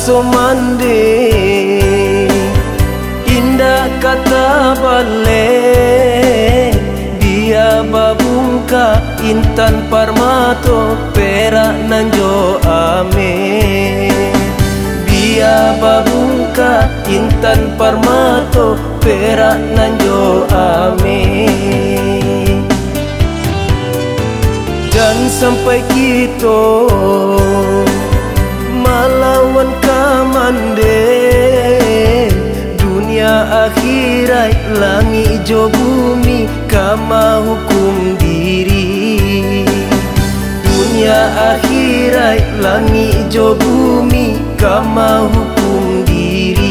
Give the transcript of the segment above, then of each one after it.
so mande indah kata balik dia babungka intan parmato perak nanjo ame dia babungka intan parmato perak nanjo ame. Dan sampai kita melawan kamande dunia akhirat langit jo bumi kama hukum diri dunia akhirat langit jo bumi kama hukum diri.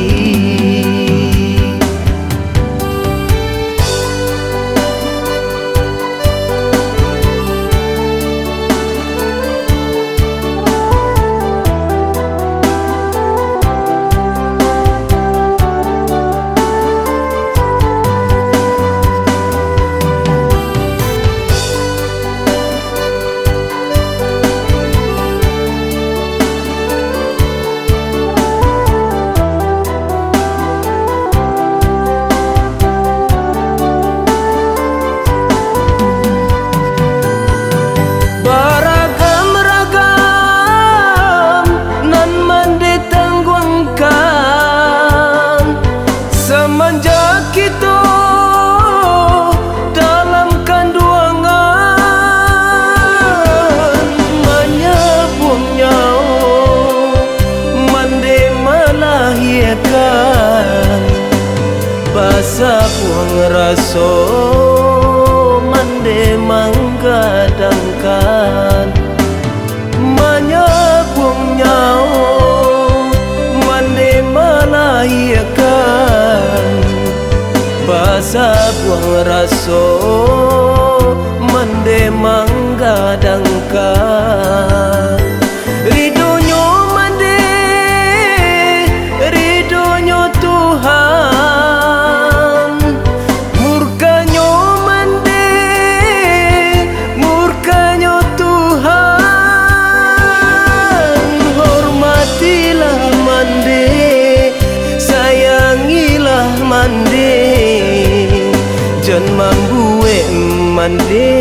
Basa buang raso mande manggadangkan manyabung nyao mande melahirkan. Basa buang raso mande manggadangkan ridonyo mande ridonyo Tuhan murkanyo mande murkanyo Tuhan. Hormatilah mande sayangilah mande jan mambuwe mande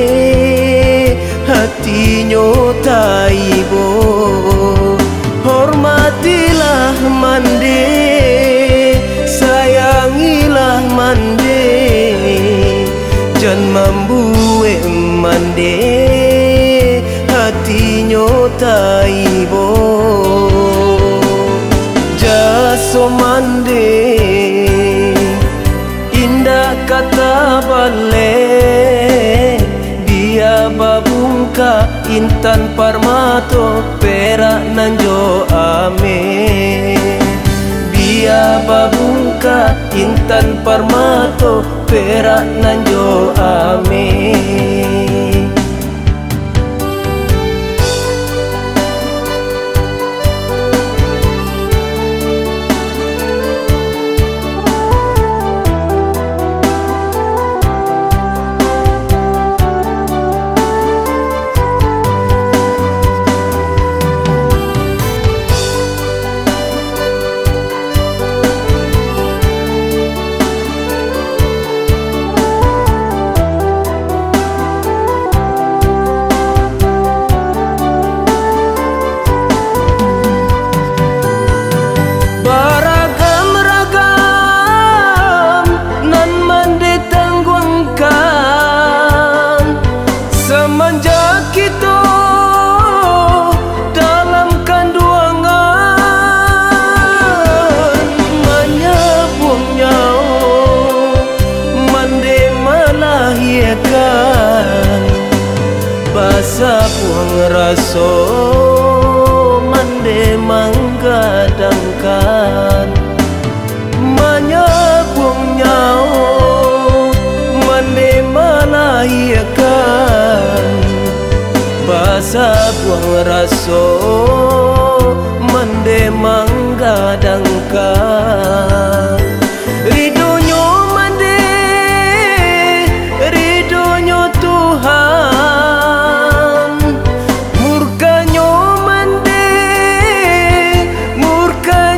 hatinyo taibo. Hormatilah mande sayangilah mande jan mambuwe mande hatinyo taibo. Jaso mande indah kata balik dia babungka intan parmato perak nanjo ame dia babungka intan parmato perak nanjo ame. Basa buang raso mande manggadangkan manyabung nyao mande melahirkan. Basa buang raso mande manggadangkan ridonyo mande ridonyo Tuhan murkanyo mande murkanyo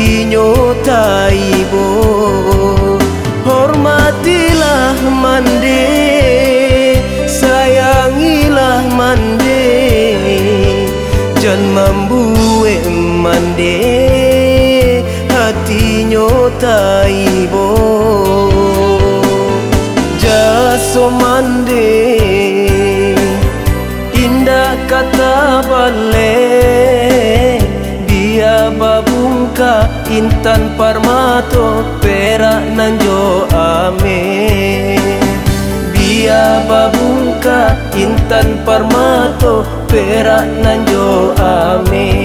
hatinya taibo. Hormatilah mande, sayangilah mande, jangan membuat mande hatinya taibo. Jaso mande indah kata balik, dia babungka intan parmato perak nanjo ame. Dia babungka intan parmato perak nanjo ame.